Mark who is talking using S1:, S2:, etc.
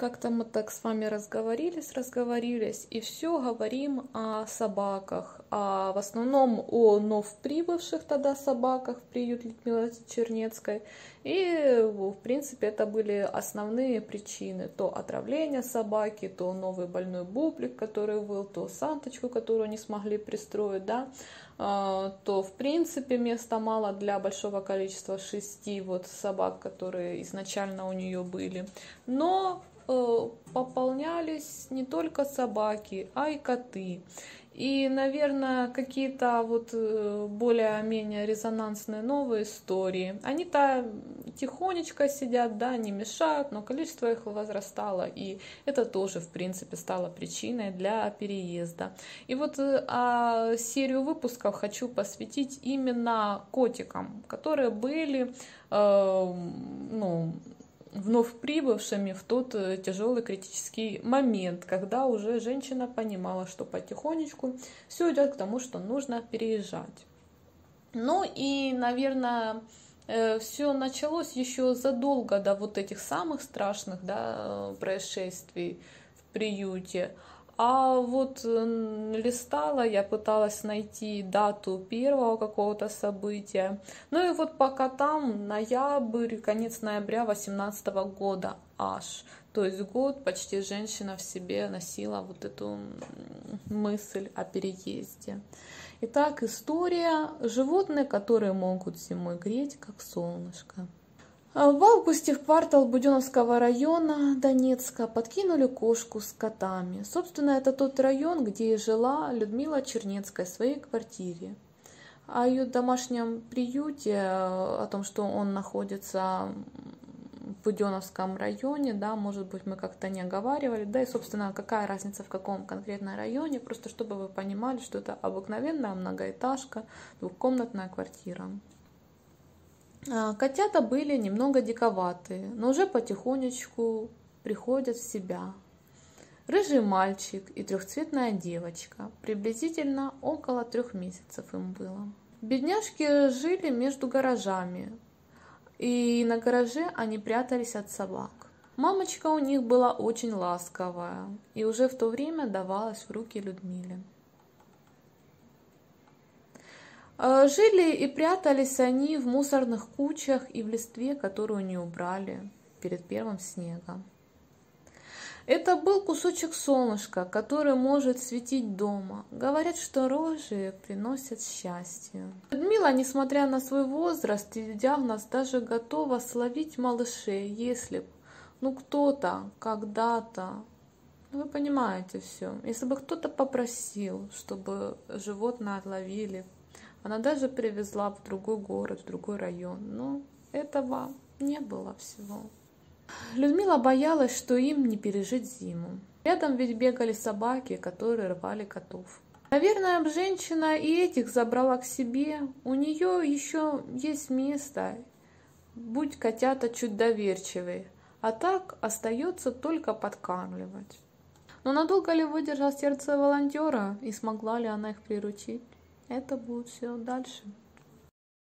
S1: Как-то мы так с вами разговорились, и все говорим о собаках, в основном о новоприбывших тогда собаках в приют Людмилы Чернецкой. И, в принципе, это были основные причины. То отравление собаки, то новый больной бублик, который был, то санточку, которую не смогли пристроить, да, то, в принципе, места мало для большого количества 6 вот собак, которые изначально у нее были. Но пополнялись не только собаки, а и коты. И, наверное, какие-то вот более-менее резонансные новые истории. Они-то тихонечко сидят, да, не мешают, но количество их возрастало, и это тоже, в принципе, стало причиной для переезда. И вот серию выпусков хочу посвятить именно котикам, которые были, вновь прибывшими в тот тяжелый критический момент, когда уже женщина понимала, что потихонечку все идет к тому, что нужно переезжать. Ну и, наверное, все началось еще задолго до вот этих самых страшных, да, происшествий в приюте. А вот листала, я пыталась найти дату первого какого-то события. Ну и вот пока там ноябрь, конец ноября 2018 года аж. То есть год почти женщина в себе носила вот эту мысль о переезде. Итак, история. Животные, которые могут зимой греть, как солнышко. В августе в квартал Буденновского района Донецка подкинули кошку с котами. Собственно, это тот район, где и жила Людмила Чернецкая в своей квартире. О ее домашнем приюте, о том, что он находится в Буденновском районе, да, может быть, мы как-то не оговаривали, да, и, собственно, какая разница в каком конкретном районе, просто чтобы вы понимали, что это обыкновенная многоэтажка, двухкомнатная квартира. Котята были немного диковатые, но уже потихонечку приходят в себя. Рыжий мальчик и трехцветная девочка, приблизительно около 3 месяцев им было. Бедняжки жили между гаражами, и на гараже они прятались от собак. Мамочка у них была очень ласковая и уже в то время давалась в руки Людмиле. Жили и прятались они в мусорных кучах и в листве, которую не убрали перед первым снегом. Это был кусочек солнышка, который может светить дома. Говорят, что рожи приносят счастье. Людмила, несмотря на свой возраст и диагноз, даже готова словить малышей, если б, кто-то когда-то, вы понимаете все, если бы кто-то попросил, чтобы животное отловили, она даже привезла в другой город, в другой район, но этого не было всего. Людмила боялась, что им не пережить зиму. Рядом ведь бегали собаки, которые рвали котов. Наверное, женщина и этих забрала к себе. У нее еще есть место. Будь котята чуть доверчивее. А так остается только подкармливать. Но надолго ли выдержало сердце волонтера и смогла ли она их приручить? Это будет все дальше.